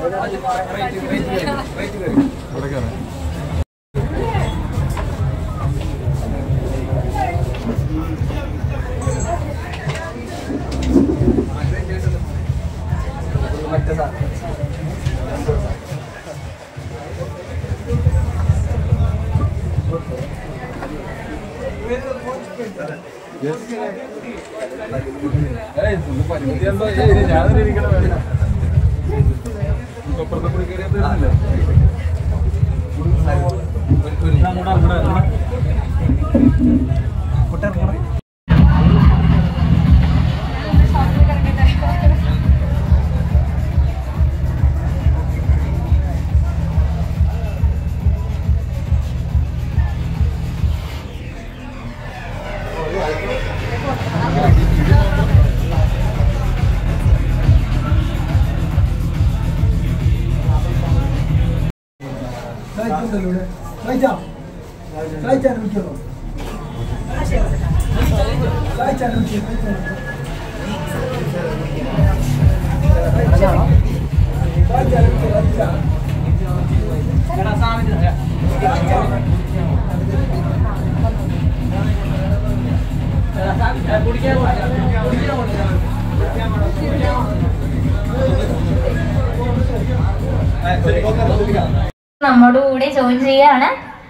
നമ്മുടെ കൂടെ ജോയിൻ ചെയ്യാണ്.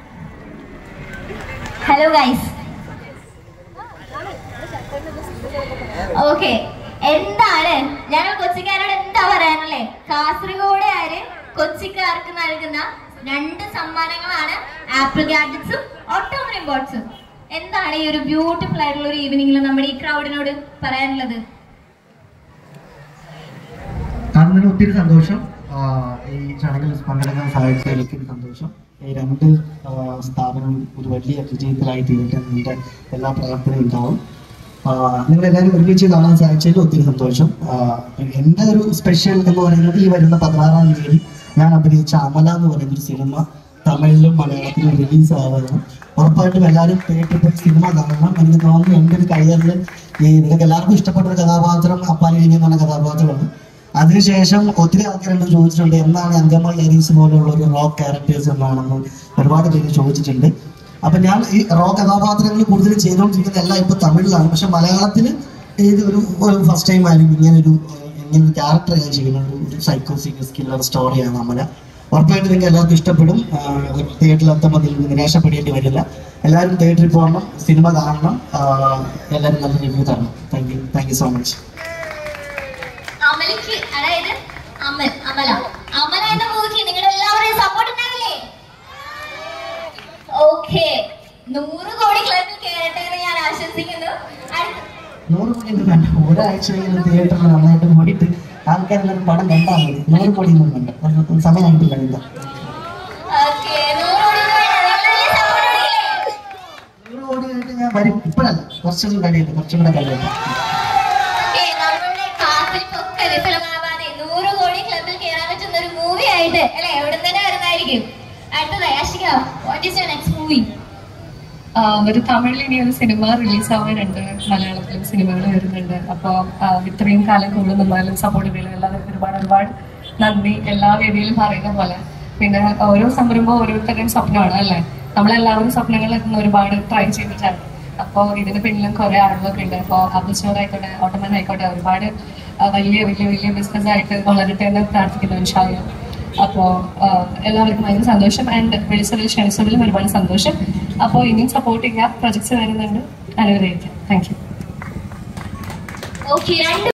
ഹലോ ഗൈസ്, ഓക്കെ, എന്താണ് ഞങ്ങൾ കൊച്ചിക്കാരോട് എന്താ പറയാനല്ലേ? കാസർഗോഡുകാര് കൊച്ചിക്കാർക്ക് നൽകുന്ന 2 സമ്മാനങ്ങളാണ് ആപ്പിൾ ഗാഡ്ജറ്റ്സും ഓട്ടോമൻ ഇമ്പോർട്ട്സും. എന്താണ് ഈ ഒരു ബ്യൂട്ടിഫുൾ ആയിട്ടുള്ള ഒരു ഈവനിങ്ങിൽ നമ്മുടെ ഈ ക്രൗഡിനോട് പറയാനുള്ളത്? ഒത്തിരി സന്തോഷം. ഈ ചടങ്ങിൽ പങ്കെടുക്കാൻ സാധിച്ചതിൽ ഒത്തിരി സന്തോഷം. ഈ 2 സ്ഥാപനം ഒരു വലിയ വിജയത്തിലായി തീർക്കാൻ നിങ്ങളുടെ എല്ലാ പ്രവർത്തനവും ഉണ്ടാവും. നിങ്ങളെല്ലാവരും ഒരുമിച്ച് കാണാൻ സാധിച്ചതിൽ ഒത്തിരി സന്തോഷം. എൻ്റെ ഒരു സ്പെഷ്യൽ എന്ന് പറയുന്നത് ഈ വരുന്ന 16-ാം തീയതി ഞാൻ അഭിനയിച്ച അമല എന്ന് പറയുന്നൊരു സിനിമ തമിഴിലും മലയാളത്തിലും റിലീസ് ആവുകയാണ്. ഉറപ്പായിട്ടും എല്ലാവരും തിയേറ്ററിൽ പോയി സിനിമ കാണണം. എനിക്ക് തോന്നുന്നു എൻ്റെ ഒരു കരിയറിൽ നിങ്ങൾക്ക് എല്ലാവർക്കും ഇഷ്ടപ്പെട്ട ഒരു കഥാപാത്രം അപ്പാനി എന്നുള്ള കഥാപാത്രമാണ്. അതിനുശേഷം ഒത്തിരി ആൾക്കാരോട് ചോദിച്ചിട്ടുണ്ട് എന്നാണ് അങ്കമ്മ ഏരീസ് പോലെയുള്ള ഒരു റോക്ക് ക്യാരക്ടേഴ്സ് എന്നാണെന്ന് ഒരുപാട് പേര് ചോദിച്ചിട്ടുണ്ട്. അപ്പൊ ഞാൻ ഈ റോക്ക് കഥാപാത്രങ്ങൾ കൂടുതൽ ചെയ്തുകൊണ്ടിരിക്കുന്ന എല്ലാം ഇപ്പൊ തമിഴിലാണ്. പക്ഷെ മലയാളത്തിൽ ഇത് ഒരു ഫസ്റ്റ് ടൈം ആയിരിക്കും ഇങ്ങനൊരു ക്യാരക്ടർ ഞാൻ ചെയ്യുന്ന ഒരു സൈക്കോ സീരിയസ് കില്ലർ സ്റ്റോറിയാണ് അമല. ഉറപ്പായിട്ട് നിങ്ങൾക്ക് എല്ലാവർക്കും ഇഷ്ടപ്പെടും. തിയേറ്ററിൽ എത്തുമ്പോൾ നിങ്ങൾക്ക് നിരാശപ്പെടേണ്ടി വരില്ല. എല്ലാവരും തിയേറ്ററിൽ പോകണം, സിനിമ കാണണം, എല്ലാവരും നല്ല റിവ്യൂ തരണം. Thank you so much. അമലയ്ക്ക്, അതായത് അമല എന്ന മൂവിക്ക് നിങ്ങളുടെ എല്ലാവരുടെയും സപ്പോർട്ട് ഉണ്ടാവില്ലേ? ഓക്കെ, 100 കോടി ക്ലബിൽ കയറട്ടെ എന്ന് ഞാൻ ആശംസിക്കുന്നു. 100 കോടി വേണ്ട, ഒരാഴ്ച തിയേറ്ററിൽ നന്നായിട്ട് പോയിട്ട് ആൾക്കാരെല്ലാവരും പടം കണ്ടാൽ മതി. 100 കോടി ഒന്നും വേണ്ട, സമയമായിട്ടില്ല. എന്താ 100 കോടി ആയിട്ട് ഞാൻ വരും. ഇപ്പോഴല്ല, കുറച്ചുകൂടി കഴിയട്ടെ, കുറച്ചുകൂടെ കഴിയട്ടെ. 100 കോടി ക്ലബിൽ കയറാൻ പറ്റുന്ന ഒരു മൂവി ആയിട്ട് അല്ലെ എവിടെ തന്നെ വരുന്നതായിരിക്കും. അടുത്തതായി Ashika, what is your next movie? ഒരു തമിഴിൽ ഇനി ഒരു സിനിമ റിലീസ് ആവാനുണ്ട്, മലയാളത്തിലും സിനിമകൾ വരുന്നുണ്ട്. അപ്പോൾ ഇത്രയും കാലം കൂടുതൽ നമ്മളെല്ലാം സപ്പോർട്ട് ചെയ്തില്ല. എല്ലാവർക്കും ഒരുപാട് നന്ദി. എല്ലാ വേദിയിലും പറയുന്ന പോലെ പിന്നെ ഓരോ സംരംഭം ഓരോരുത്തരുടെയും സ്വപ്നമാണ് അല്ലേ? നമ്മളെല്ലാവരും സ്വപ്നങ്ങളിൽ എത്തുന്ന ഒരുപാട് ട്രൈ ചെയ്തിട്ടാണ്. അപ്പോൾ ഇതിന് പിന്നിലും കുറെ ആളുകളൊക്കെ ഉണ്ട്. അപ്പോൾ ആയിക്കോട്ടെ, ഓട്ടോമൻ ആയിക്കോട്ടെ, ഒരുപാട് വലിയ ബിസിനസ് ആയിട്ട് വളരട്ടെ എന്ന് പ്രാർത്ഥിക്കുന്നു ഇൻഷാ അല്ലാഹ്. അപ്പോൾ എല്ലാവർക്കും ഭയങ്കര സന്തോഷം. ആൻഡ് വിളിച്ചതിൽ ക്ഷണിച്ചതിലും ഒരുപാട് സന്തോഷം. അപ്പോൾ ഇനിയും സപ്പോർട്ട് ചെയ്യുക, പ്രൊജക്ട്സ് വരുന്നുണ്ട്, അനുഗ്രഹിക്കാം. Thank you.